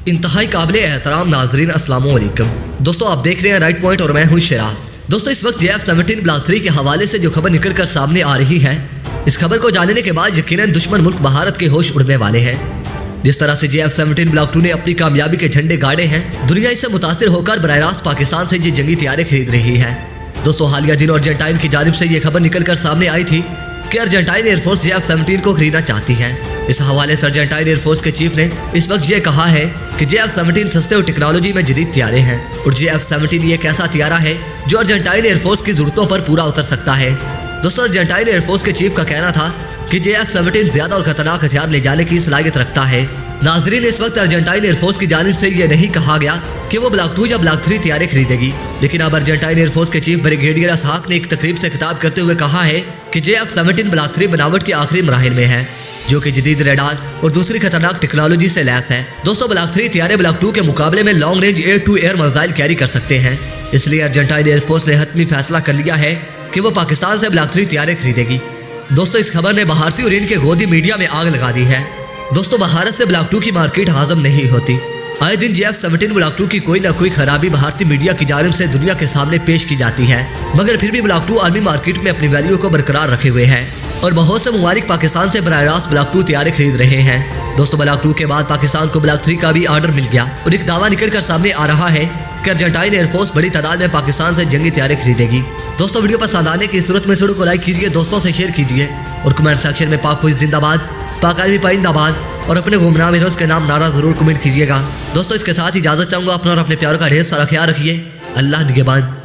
इंतहाई काबिले एहतराम नाजरीन अस्सलाम वालेकुम। दोस्तों आप देख रहे हैं राइट पॉइंट और मैं हूं शिराज। दोस्तों इस वक्त JF-17 ब्लॉक 3 के हवाले से जो खबर निकल कर सामने आ रही है, इस खबर को जानने के बाद यकीनन दुश्मन मुल्क भारत के होश उड़ने वाले हैं। जिस तरह से JF-17 ब्लॉक 2 ने अपनी कामयाबी के झंडे गाड़े हैं, दुनिया इससे मुतासिर होकर बराह रास्त पाकिस्तान से ये जंगी तैयारी खरीद रही है। दोस्तों हालिया दिनों अर्जेंटाइन की जानिब से ये खबर निकल कर सामने आई थी कि अर्जेंटाइन एयरफोर्स JF-17 को खरीदना चाहती है। इस हवाले से अर्जेंटाइन एयरफोर्स के चीफ ने इस वक्त ये कहा है कि JF-17 सस्ते और टेक्नोलॉजी में जदीद तैयारे हैं और JF-17 ये एक ऐसा तैयारा है जो अर्जेंटाइन एयरफोर्स की जरूरतों पर पूरा उतर सकता है। दोस्तों अर्जेंटाइन एयरफोर्स के चीफ का कहना था कि JF-17 ज्यादा और खतरनाक हथियार ले जाने की सलाहियत रखता है। नाजरीन इस वक्त अर्जेंटाइन एयरफोर्स की जानिब से ये नहीं कहा गया कि वो ब्लॉक 2 या ब्लॉक 3 तैयारी खरीदेगी, लेकिन अब अर्जेंटाइन एयरफोर्स के चीफ ब्रिगेडियर इसहाक ने एक तकरीब से खिताब करते हुए कहा है कि JF-17 ब्लॉक 3 बनावट के आखिरी मराहिल में है, जो कि जदीद रडार और दूसरी खतरनाक टेक्नोलॉजी से लैस है। दोस्तों ब्लॉक 3 तैयारे ब्लॉक 2 के मुकाबले में long range air to air missile carry कर सकते हैं। इसलिए अर्जेंटाइन एयरफोर्स ने हतमी फैसला कर लिया है कि वो पाकिस्तान से ब्लॉक 3 तैयारे खरीदेगी। दोस्तों इस खबर ने भारतीय और इनके गोदी मीडिया में आग लगा दी है। दोस्तों भारत से ब्लॉक 2 की मार्केट हाजम नहीं होती। आए दिन JF-17 ब्लॉक 2 की कोई ना कोई खराबी भारतीय मीडिया की जानिब से दुनिया के सामने पेश की जाती है, मगर फिर भी ब्लॉक 2 आर्मी मार्केट में अपनी वैल्यू को बरकरार रखे हुए है और बहुत से ममालिक पाकिस्तान से बराह रास्त ब्लॉक 2 तैयारे खरीद रहे हैं। दोस्तों ब्लॉक 2 के बाद पाकिस्तान को ब्लॉक 3 का भी ऑर्डर मिल गया और एक दावा निकल कर सामने आ रहा है कि अर्जेंटाइन एयरफोर्स बड़ी तादाद में पाकिस्तान से जंगी तैयारी खरीदेगी। दोस्तों वीडियो पसंद आने की सूरत में वीडियो को लाइक कीजिए, दोस्तों से शेयर कीजिए और कमेंट सेक्शन में पाक फौज जिंदाबाद, पाक आर्मी पाइंदाबाद और अपने गुमनाम हीरोज के नाम नारा जरूर कमेंट कीजिएगा। दोस्तों इसके साथ इजाजत चाहूंगा। अपना और अपने प्यारों का ढेर सारा ख्याल रखिए। अल्लाह निगहबान।